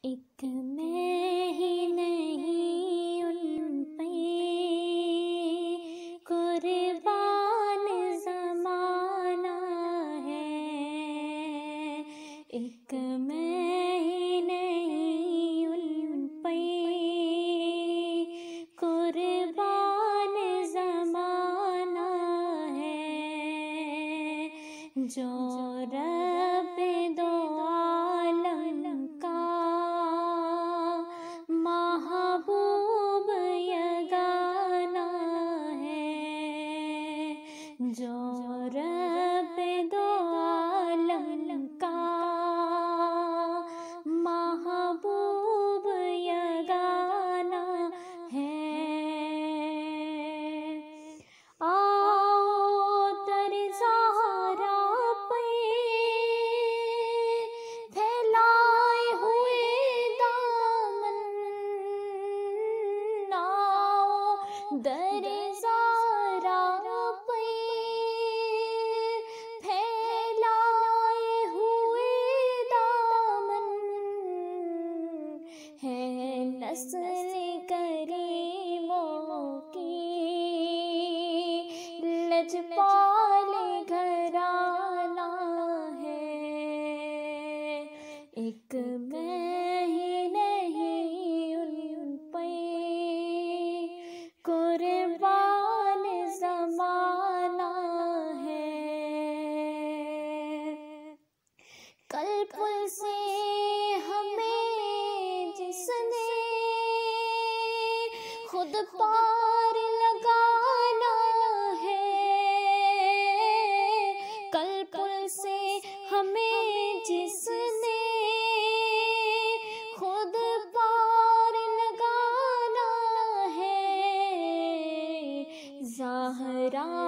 एक मैं ही नहीं उन पे कुर्बान ज़माना है। एक मैं ही नहीं उन पे कुर्बान ज़माना है। जो रब दो आलम का महबूब यगाना है। जो रब दो आलम का महबूब यगाना है। आओ दर ज़हरा पे फैलाए हुए दामन, आओ दर ज़हरा पे फैलाए हुए दामन, है नस्ल करीमों की लजपाल घराना है। एक मैं ही नहीं उन पे कुर्बान ज़माना है। कल पुल से हमें जिसने खुद पार लगाना है। कल पुल से हमें जिसने खुद पार लगाना है। ज़हरा